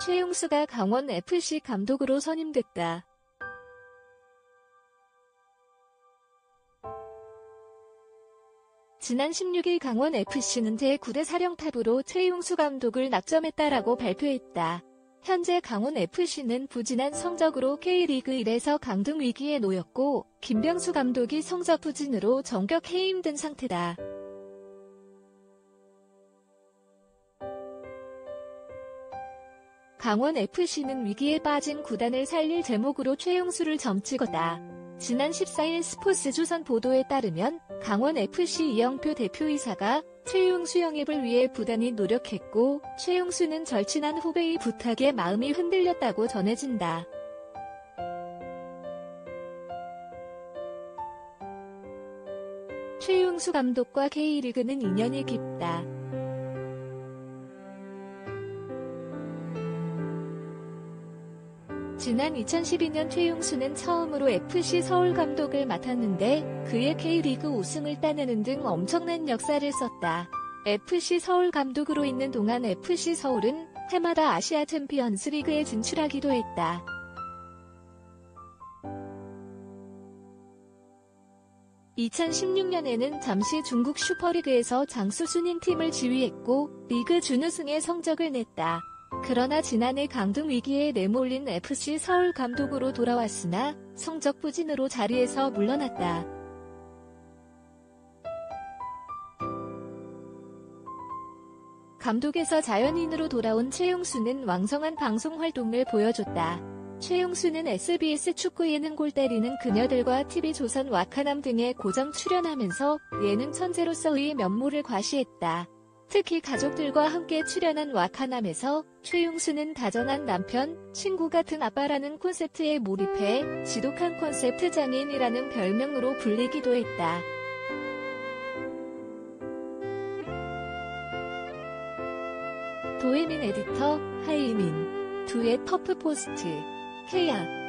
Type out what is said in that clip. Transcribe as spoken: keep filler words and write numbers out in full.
최용수가 강원에프씨 감독으로 선임됐다. 지난 십육일 강원에프씨는 제구 대 사령탑으로 최용수 감독을 낙점했다라고 발표했다. 현재 강원에프씨는 부진한 성적으로 K리그 일에서 강등 위기에 놓였고 김병수 감독이 성적 부진으로 정격 해임된 상태다. 강원에프씨는 위기에 빠진 구단을 살릴 제목으로 최용수를 점찍었다. 지난 십사일 스포츠조선 보도에 따르면 강원에프씨 이영표 대표이사가 최용수 영입을 위해 부단히 노력했고 최용수는 절친한 후배의 부탁에 마음이 흔들렸다고 전해진다. 최용수 감독과 K리그는 인연이 깊다. 지난 이천십이년 최용수는 처음으로 에프씨 서울 감독을 맡았는데 그의 K리그 우승을 따내는 등 엄청난 역사를 썼다. 에프씨 서울 감독으로 있는 동안 에프씨 서울은 해마다 아시아 챔피언스 리그에 진출하기도 했다. 이천십육년에는 잠시 중국 슈퍼리그에서 장수 순행팀을 지휘했고 리그 준우승의 성적을 냈다. 그러나 지난해 강등 위기에 내몰린 에프씨 서울 감독으로 돌아왔으나 성적 부진으로 자리에서 물러났다. 감독에서 자연인으로 돌아온 최용수는 왕성한 방송 활동을 보여줬다. 최용수는 에스비에스 축구 예능 골 때리는 그녀들과 티비조선 와카남 등에 고정 출연하면서 예능 천재로서의 면모를 과시했다. 특히 가족들과 함께 출연한 와카남에서 최용수는 다정한 남편, 친구 같은 아빠라는 콘셉트에 몰입해 지독한 콘셉트 장인이라는 별명으로 불리기도 했다. 도혜민 에디터, 하이민, 두의 퍼프포스트, 케이아